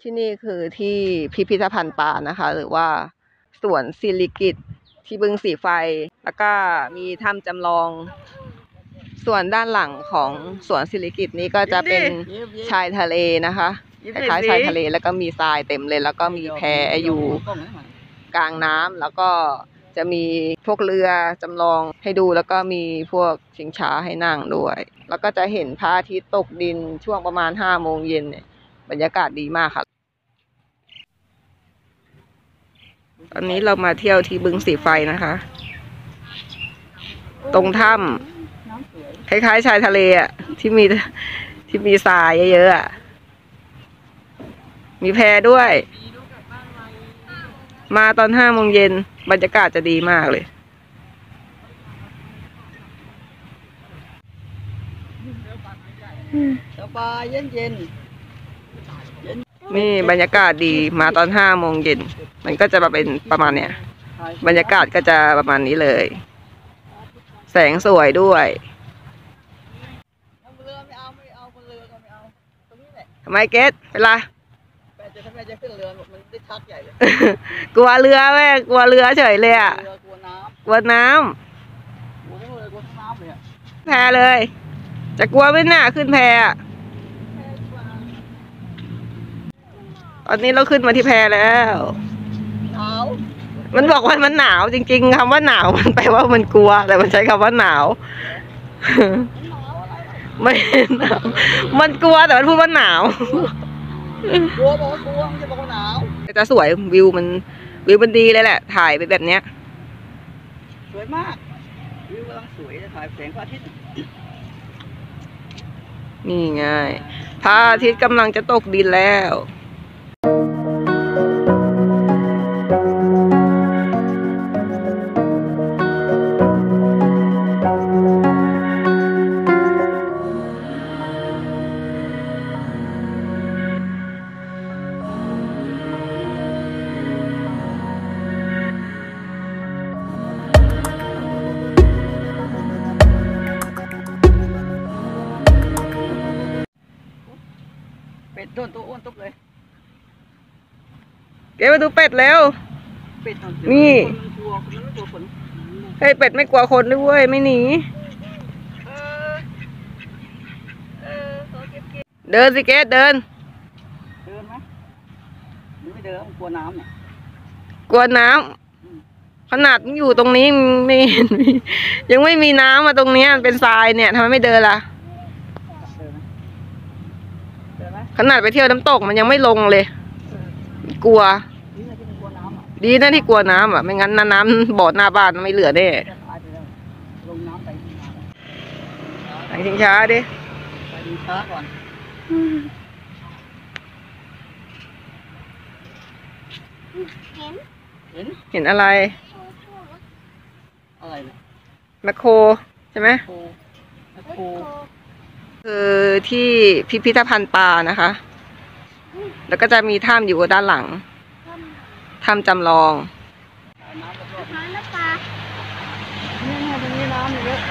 ที่นี่คือที่พิพิธภัณฑ์ปลานะคะ หรือว่าสวนศิริกิติ์ที่บึงสีไฟ แล้วก็มีถ้ำจำลอง ส่วนด้านหลังของสวนศิริกิติ์นี้ก็จะเป็นชายทะเลนะคะคล้ายๆชายทะเลแล้วก็มีทรายเต็มเลย แล้วก็มีแพอยู่กลางน้ำแล้วก็จะมีพวกเรือจำลองให้ดูแล้วก็มีพวกชิงช้าให้นั่งด้วย แล้วก็จะเห็นพระอาทิตย์ตกดินช่วงประมาณ5 โมงเย็นเนี่ยบรรยากาศดีมากค่ะตอนนี้เรามาเที่ยวที่บึงสีไฟนะคะตรงถ้ำคล้ายๆชายทะเลอ่ะที่มีทรายเยอะๆอ่ะมีแพด้วยมาตอน5 โมงเย็นบรรยากาศจะดีมากเลยสบายเย็นนี่บรรยากาศดีมาตอน5 โมงเย็นมันก็จะมาเป็นประมาณเนี้ยบรรยากาศก็จะประมาณนี้เลยแสงสวยด้วยทำไมเกตเป็นไรทำไมจะขึ้นเรือมันได้ชักใหญ่เลยกลัวเรือแม่กลัวเรือเฉยเลยอ่ะกลัวน้ำแพเลยจะกลัวไม่น่าขึ้นแพอ่ะตอนนี้เราขึ้นมาที่แพแล้วหนาวมันบอกว่ามันหนาวจริงๆคำว่าหนาวมันแปลว่ามันกลัวแต่มันใช้คำว่าหนาวไม่หนาวมันกลัวแต่มันพูดว่าหนาวกลัวบอกว่ากลัวมันจะบอกว่าหนาวจะสวยวิวมันดีเลยแหละถ่ายไปแบบเนี้ยสวยมากวิวกำลังสวยจะถ่ายแสงพระอาทิตย์นี่ไงพระอาทิตย์กำลังจะตกดินแล้วเป็ดโดนตัวอ้วนตุ๊บเลยเก็บมาดูเป็ดแล้วเป็ดนี่กลัวคนไม่กลัวคนเฮ้ยเป็ดไม่กลัวคนด้วยไม่หนีเดินสิเกตเดินไหมไม่เดินกลัวน้ำเนี่ยกลัวน้ำขนาดอยู่ตรงนี้ไม่เห็นยังไม่มีน้ำมาตรงนี้เป็นทรายเนี่ยทำไมไม่เดินล่ะขนาดไปเที่ยวน้ำตกมันยังไม่ลงเลยกลัวดีนะที่กลัวน้ำอ่ะไม่งั้นน้ำบ่อหน้าบ้านไม่เหลือแน่ไปชิงช้าดิไปชิงช้าก่อนเห็นอะไรแมคโครใช่ไหมคือที่พิพิธภัณฑ์ปลานะคะแล้วก็จะมีถ้ำอยู่ด้านหลังถ้ำจำลองน้ำปลาเนี่ยตรงนี้น้ำเยอะ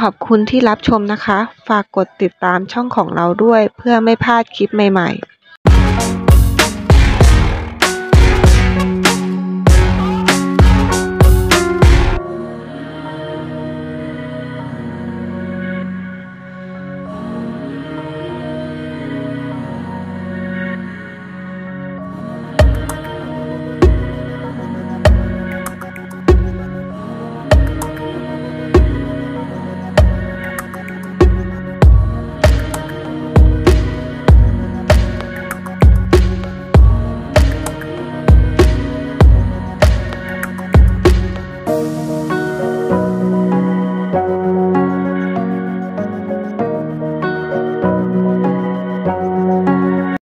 อบคุณที่รับชมนะคะ ฝากกดติดตามช่องของเราด้วยเพื่อไม่พลาดคลิปใหม่ๆ